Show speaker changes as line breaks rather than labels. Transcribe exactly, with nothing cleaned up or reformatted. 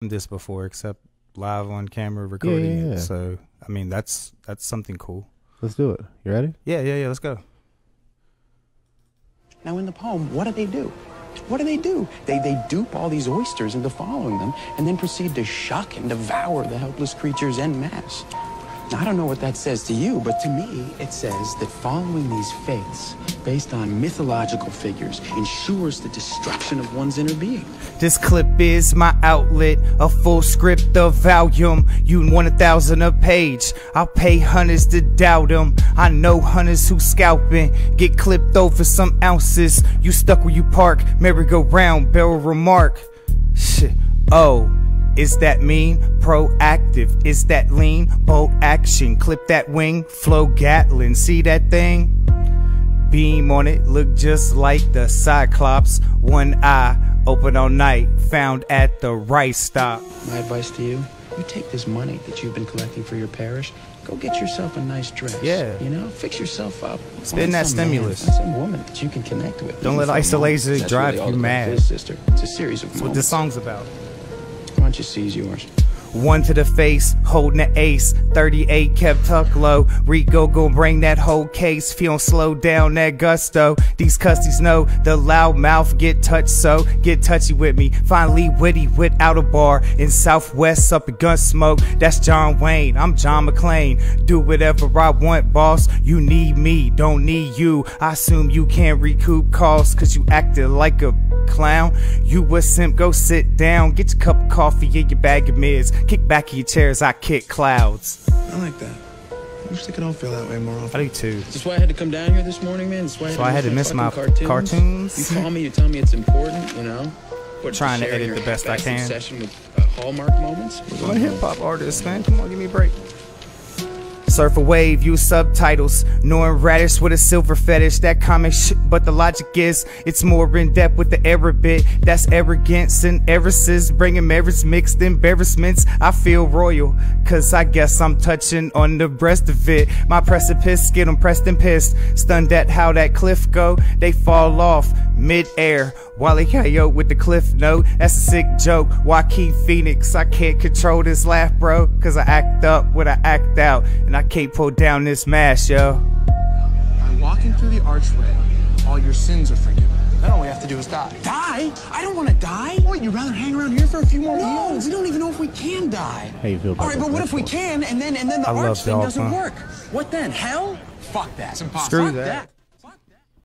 this before, except live on camera recording
yeah, yeah, yeah.
it. So I mean, that's that's something cool.
Let's do it. You ready?
Yeah, yeah, yeah. Let's go.
Now in the poem, what do they do? What do they do? They they dupe all these oysters into following them, and then proceed to shuck and devour the helpless creatures en masse. Now, I don't know what that says to you, but to me, it says that following these faiths, based on mythological figures, ensures the destruction of one's inner being.
This clip is my outlet, a full script of volume. You want a thousand a page, I'll pay hunters to doubt them. I know hunters who scalping, get clipped over some ounces. You stuck where you park, merry-go-round, barrel remark. Shit, oh. Is that mean? Proactive. Is that lean? Bold action. Clip that wing. Flow Gatlin. See that thing? Beam on it. Look just like the Cyclops. One eye. Open all night. Found at the right stop.
My advice to you, you take this money that you've been collecting for your parish, go get yourself a nice dress.
Yeah.
You know, fix yourself up.
Spend that stimulus.
Man, some woman that you can connect with.
Don't let isolation drive you mad.
Sister. It's a series of
That's what this song's about.
Why don't you seize yours?
One to the face, holding the ace. thirty-eight kept tucked low. Rico gon' bring that whole case. If you don't slow down that gusto, these cussies know the loud mouth get touched, so get touchy with me. Finally witty without a bar. In Southwest up in Gunsmoke, that's John Wayne. I'm John McClane. Do whatever I want, boss. You need me, don't need you. I assume you can't recoup costs, cause you acted like a clown. You a simp, go sit down. Get your cup of coffee and your bag of mids. Kick back in your chairs, I kick clouds.
I like that. I wish they could all feel that way more often.
I do too.
That's why I had to come down here this morning, man. That's why I had,
so to, I had to miss my cartoons. cartoons.
You call me, you tell me it's important, you know. What,
trying to,
to
edit the best I can.
Session with uh, Hallmark moments.
I'm a hip hop artist, man. Come on, give me a break. Surf a wave, use subtitles. Knowing radish with a silver fetish. That comic shit, but the logic is it's more in depth with the error bit. That's arrogance and errors, bringing merits mixed embarrassments. I feel royal, cause I guess I'm touching on the breast of it. My precipice, get them pressed and pissed. Stunned at how that cliff go. They fall off mid-air. Wally Coyote with the cliff note. That's a sick joke. Joaquin Phoenix, I can't control this laugh, bro. Cause I act up when I act out. And I can't pull down this mask, yo.
By walking through the archway, all your sins are forgiven. Then all we have to do is die.
Die? I don't want to die.
What, you'd rather hang around here for a few more
No,
years?
we don't even know if we can die.
How you feel about
All right, but what if we can, and then and then the
I
arch thing
dog
doesn't
fun.
work? What then? Hell? Fuck that.
It's impossible.
Screw
Fuck
that.
that.